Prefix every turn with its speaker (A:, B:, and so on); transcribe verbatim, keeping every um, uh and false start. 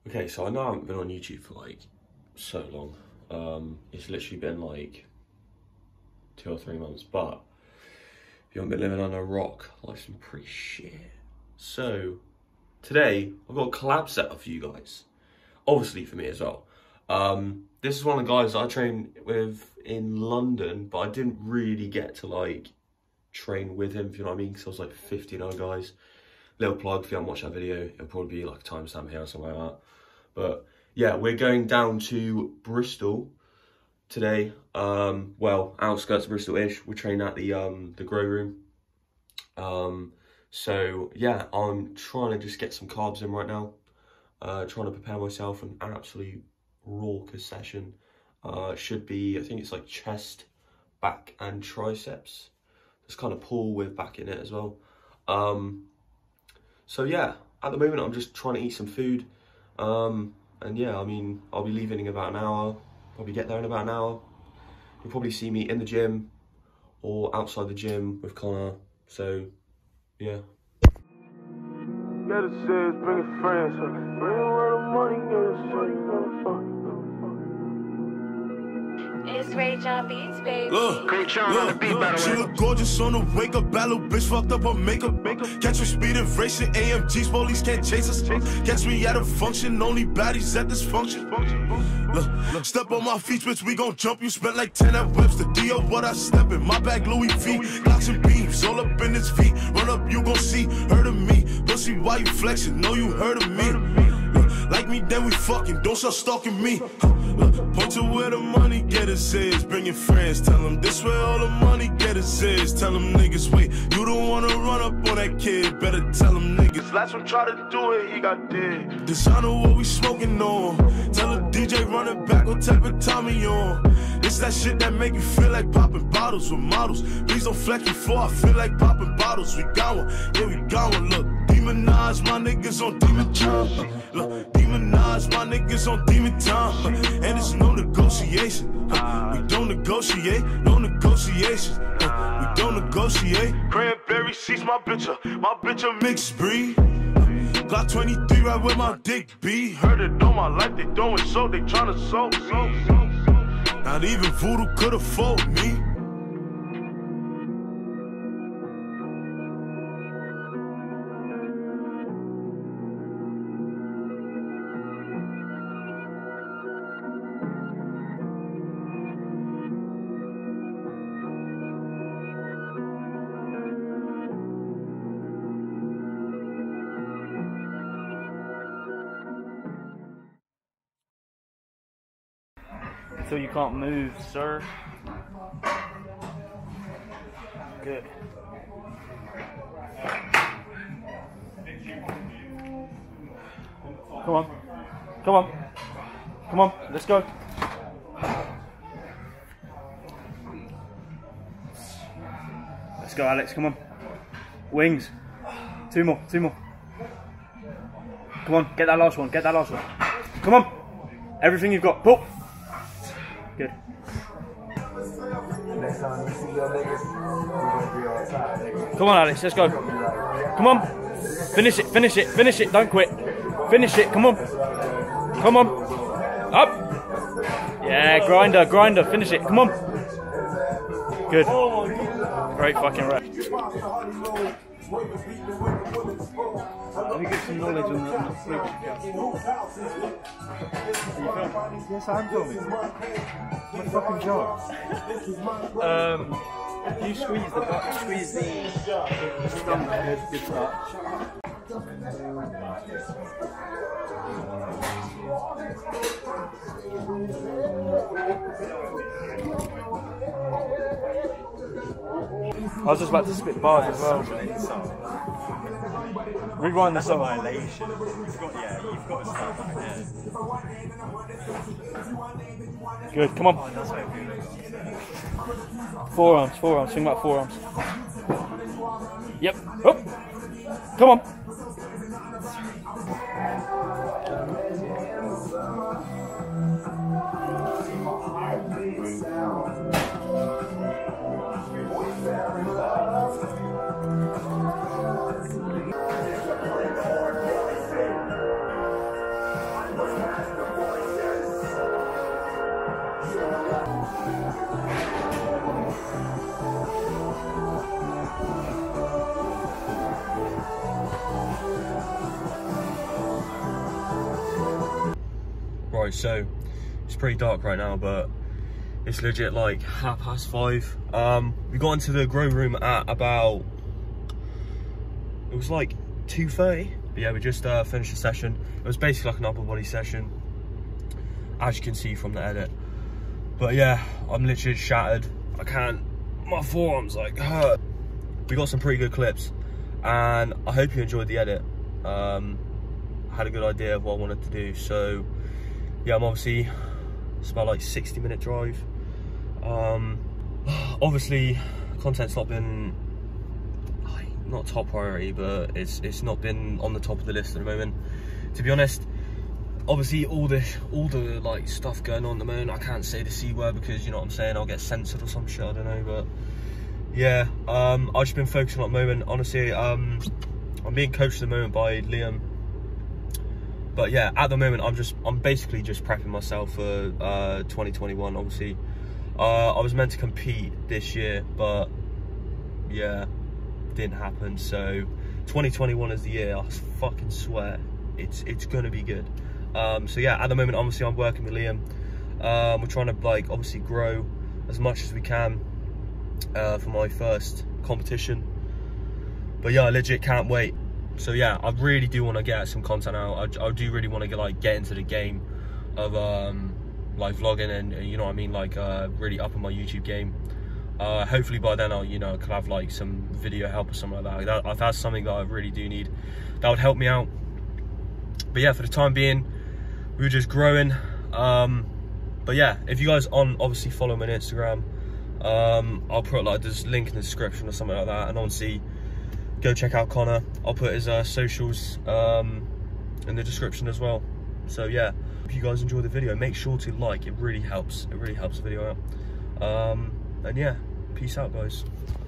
A: Okay, so I know I haven't been on YouTube for like so long. Um, it's literally been like two or three months, but if you haven't been living under a rock, life's been pretty shit. So today I've got a collab set up for you guys, obviously for me as well. Um, this is one of the guys that I train with in London, but I didn't really get to like train with him, if you know what I mean, because I was like fifteen other guys. Little plug, if you haven't watched that video, it'll probably be like a timestamp here or something like that. But yeah, we're going down to Bristol today. Um, well, outskirts of Bristol-ish. We're training at the um, the grow room. Um, so yeah, I'm trying to just get some carbs in right now. Uh, trying to prepare myself for an absolute raucous session. Uh, should be, I think it's like chest, back, and triceps. Just kind of pull with back in it as well. Um, so yeah, at the moment I'm just trying to eat some food. Um, and yeah, I mean, I'll be leaving in about an hour, probably get there in about an hour. You'll probably see me in the gym or outside the gym with Connor, so yeah.
B: Get a sis, bring a friend, so bring a lot of money, get a sis,
C: It's Ray John Beats, baby.
D: Look, Ray John on the beat, by the way. She look gorgeous on the wake up, bad little bitch fucked up her makeup. Catch me speeding, racing, A M Gs, police can't chase us. Catch me at a function, only baddies at this function. Look, look, step on my feet, bitch, we gon' jump. You spent like ten at whips, the D O what I step in. My bag Louis V, blocks and beams, all up in his feet. Run up, you gon' see, heard of me. Don't see why you flexing, know you heard of me. Look, like me, then we fucking, don't start stalking me. Look, point to where the money getters is. Bring your friends, tell them this where all the money getters is. Tell them niggas, wait, you don't wanna run up on that kid. Better tell them niggas.
B: Last one try to do it, he got dead.
D: This I know what we smoking on. Tell the D J run it back, what type of Tommy on. It's that shit that make you feel like popping bottles with models. Please don't flex before I feel like popping bottles. We got one, yeah we got one, look. Demonize my niggas on demon time. Look, demonize my niggas on demon time. And it's no negotiation. We don't negotiate, no negotiations. We don't negotiate.
B: Cranberry seats, my bitch up, my bitch a
D: Mixed breed. Glock twenty-three right where my dick be.
B: Heard it all my life, they throwing so, they tryna soak.
D: Not even voodoo could afford me.
E: Until you can't move, sir. Good. Come on. Come on. Come on. Let's go. Let's go, Alex. Come on. Wings. Two more. Two more. Come on. Get that last one. Get that last one. Come on. Everything you've got. Pull. Good. Come on, Alex, let's go. Come on. Finish it, finish it, finish it, don't quit. Finish it, come on. Come on. Up. Yeah, grinder, grinder, finish it, come on. Good. Great fucking rep. Let me get some knowledge on the, on the sleep. Yes, I'm filming. My fucking job. um, you squeeze the butt, squeeze the stomach. Good, good start. I was just about to spit bars as well. Rewind the song. Violation. You've got, yeah, you've got to start back there. Good, come on. Forearms, forearms, swing back forearms. Yep, up. Come on.
A: Right, so it's pretty dark right now, but it's legit like half past five. Um, we got into the grow room at about, it was like two thirty. But yeah, we just uh, finished the session. It was basically like an upper body session, as you can see from the edit. But yeah, I'm literally shattered. I can't, my forearms like hurt. We got some pretty good clips, and I hope you enjoyed the edit. Um, I had a good idea of what I wanted to do. So yeah, I'm obviously, it's about like sixty minute drive. Um, obviously, content's not been, like, not top priority, but it's it's not been on the top of the list at the moment. To be honest, obviously all the all the like stuff going on at the moment, I can't say the C word because, you know what I'm saying, I'll get censored or some shit, I don't know. But yeah, um, I've just been focusing on the moment. Honestly, um, I'm being coached at the moment by Liam. But yeah, at the moment, I'm just, I'm basically just prepping myself for uh, twenty twenty-one, obviously. Uh, I was meant to compete this year, but yeah, didn't happen. So twenty twenty-one is the year, I fucking swear. It's, it's gonna be good. Um, so yeah, at the moment, obviously, I'm working with Liam. Um, we're trying to, like, obviously grow as much as we can uh, for my first competition. But yeah, I legit can't wait. So yeah, I really do want to get some content out. I, I do really want to get like get into the game of um, like vlogging and, you know what I mean, like uh, really upping my YouTube game. Uh, hopefully by then I'll, you know, could have like some video help or something like that. that. That's something that I really do need. That would help me out. But yeah, for the time being, we were just growing. Um, but yeah, if you guys on obviously follow me on Instagram, um, I'll put like this link in the description or something like that. And obviously, go check out Connor. I'll put his uh, socials um, in the description as well. So yeah, if you guys enjoy the video, make sure to like. It really helps. It really helps the video out. Um, and yeah, peace out, guys.